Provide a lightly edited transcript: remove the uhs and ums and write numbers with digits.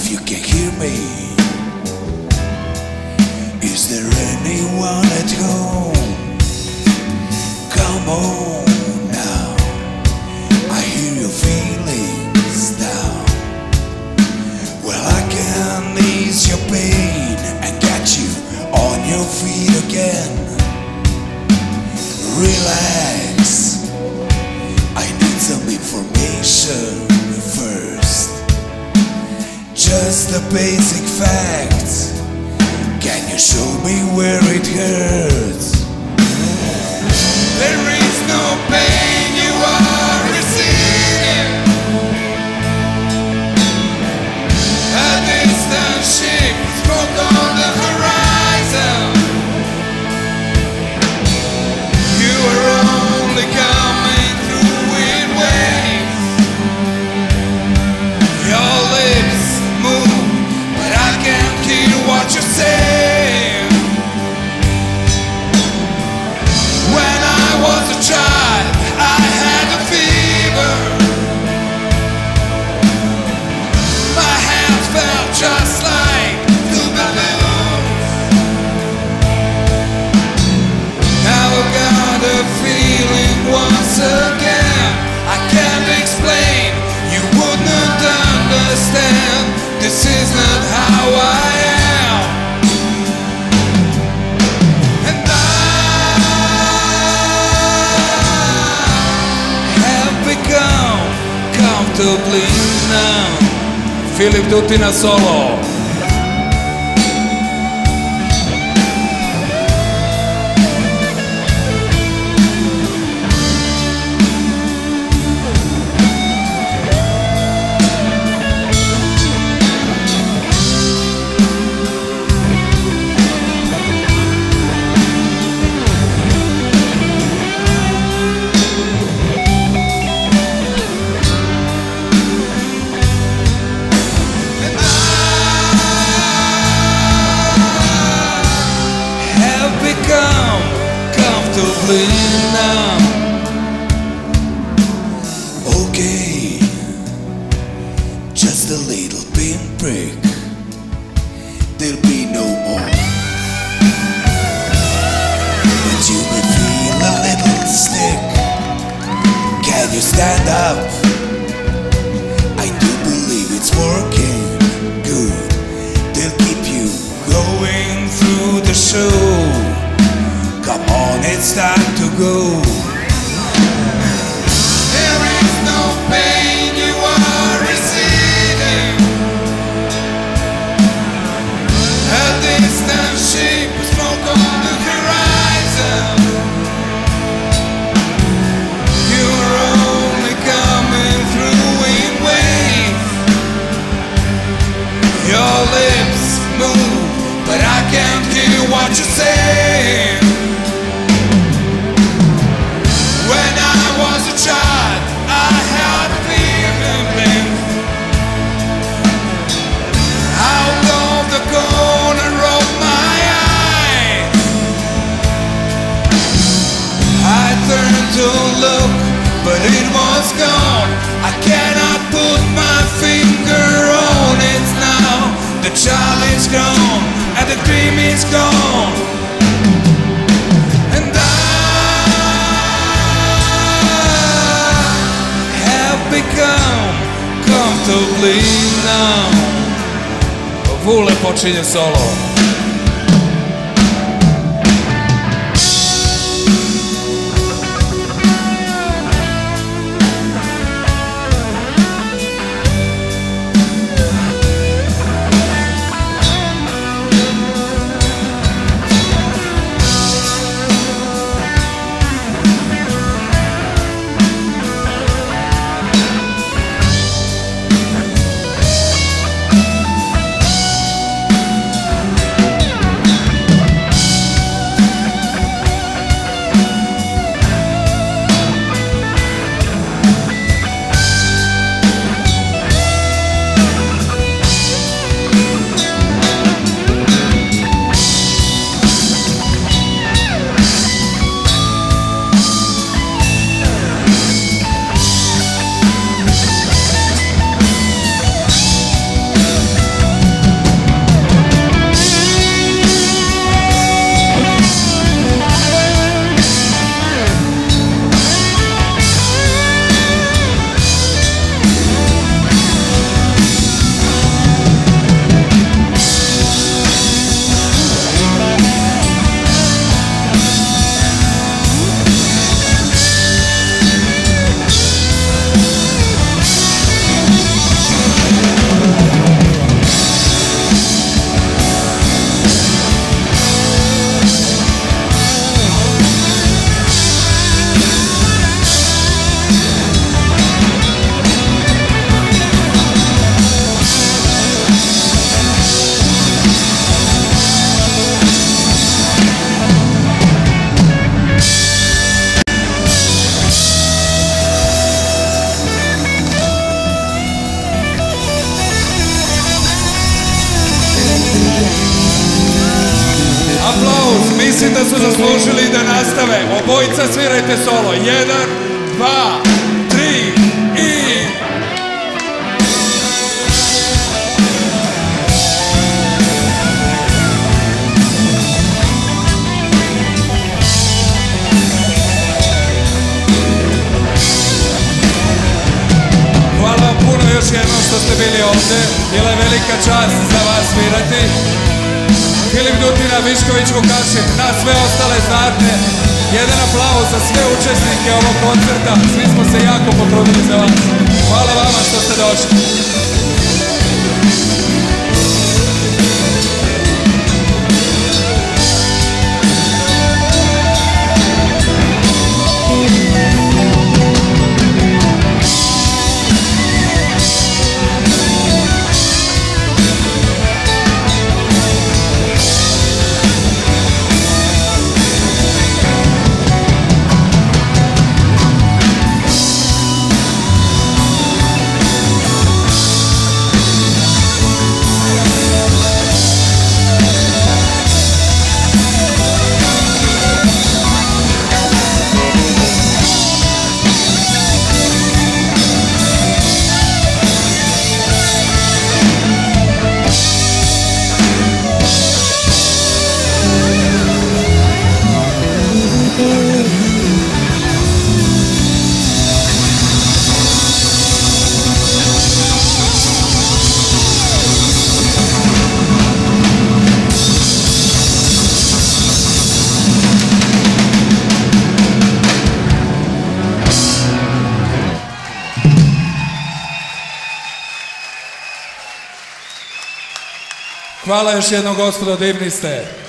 if you can hear me. Is there anyone at home? Come on now, I hear your feelings now. Well, I can ease your pain and get you on your feet again. Relax, I need some information first. Just the basic facts. Can you show me where it hurts? There is no pain you are receiving. A distant ship smoke on the horizon. You are only coming through in waves. Your lips move, but I can't hear what you're saying. When I was a child, I had a fever. My hands felt just like the balloons. Now I've got a feeling once again. I can't explain, you wouldn't understand. This is not how I am. And I have become comfortably numb. Filip tutti na solo. Become comfortably numb. Okay, just a little pinprick. There'll be no more. But you may feel a little stick. Can you stand up? I do believe it's working good. They'll keep you going through the show. Come on, it's time to go. There is no pain you are receiving. A distant ship with smoke on the horizon. You're only coming through in waves. Your lips move, but I can't hear what you're saying. When I was a child, I had a feeling out of the corner of my eye. I turned to look, but it was gone. I cannot put my finger on it now. The child is gone, and the dream is gone. And become comfortably numb. Vule počinje solo. mislim da su zaslužili da nastave. Obojica svirajte solo. 1, 2, 3 i... Hvala vam puno još jednom što ste bili ovde. Bila je velika čast za vas svirati. Filip Dutina, Višković, Vukašin, nas sve ostale znate. Jedan aplauz za sve učesnike ovog koncerta. Svi smo se jako potrudili za vas. Hvala vama što ste došli. Hvala još jednom, gospodo, divni ste.